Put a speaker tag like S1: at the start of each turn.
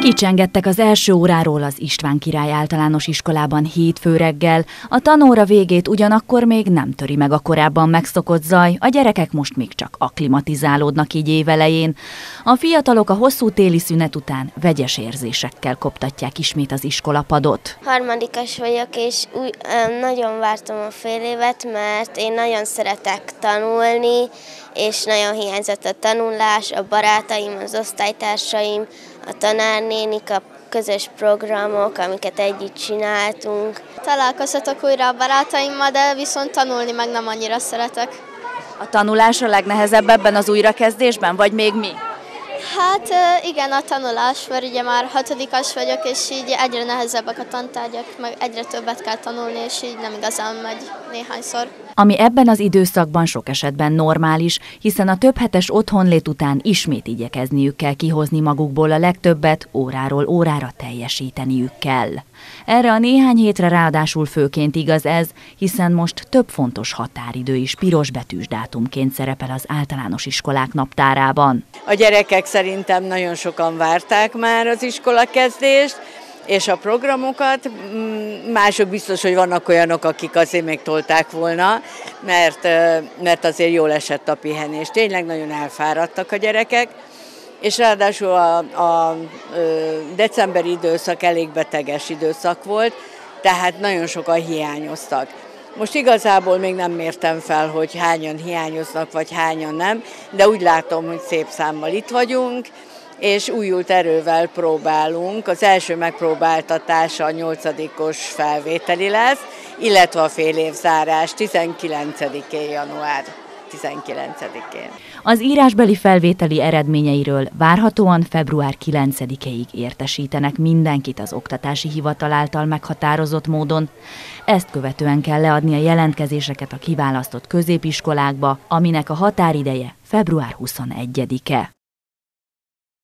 S1: Kicsengettek az első óráról az István Király Általános Iskolában hétfő reggel. A tanóra végét ugyanakkor még nem töri meg a korábban megszokott zaj, a gyerekek most még csak akklimatizálódnak így évelején. A fiatalok a hosszú téli szünet után vegyes érzésekkel koptatják ismét az iskolapadot.
S2: Harmadikas vagyok, és nagyon vártam a fél évet, mert én nagyon szeretek tanulni, és nagyon hiányzott a tanulás, a barátaim, az osztálytársaim, a tanárnénik, a közös programok, amiket együtt csináltunk.
S3: Találkozhatok újra a barátaimmal, de viszont tanulni meg nem annyira szeretek.
S1: A tanulás a legnehezebb ebben az újrakezdésben, vagy még mi?
S3: Hát igen, a tanulás, mert ugye már 6-as vagyok, és így egyre nehezebbek a tantárgyak, meg egyre többet kell tanulni, és így nem igazán megy néhányszor.
S1: Ami ebben az időszakban sok esetben normális, hiszen a több hetes otthonlét után ismét igyekezniük kell kihozni magukból a legtöbbet, óráról órára teljesíteniük kell. Erre a néhány hétre ráadásul főként igaz ez, hiszen most több fontos határidő is piros betűs dátumként szerepel az általános iskolák naptárában.
S4: A gyerekek szerintem nagyon sokan várták már az iskolakezdést, és a programokat, mások biztos, hogy vannak olyanok, akik azért még tolták volna, mert azért jól esett a pihenés. Tényleg nagyon elfáradtak a gyerekek, és ráadásul a decemberi időszak elég beteges időszak volt, tehát nagyon sokan hiányoztak. Most igazából még nem mértem fel, hogy hányan hiányoznak, vagy hányan nem, de úgy látom, hogy szép számmal itt vagyunk, és újult erővel próbálunk. Az első megpróbáltatása a 8-os felvételi lesz, illetve a félévzárás 19-én, január 19-én.
S1: Az írásbeli felvételi eredményeiről várhatóan február 9-ig értesítenek mindenkit az Oktatási Hivatal által meghatározott módon. Ezt követően kell leadni a jelentkezéseket a kiválasztott középiskolákba, aminek a határideje február 21-e.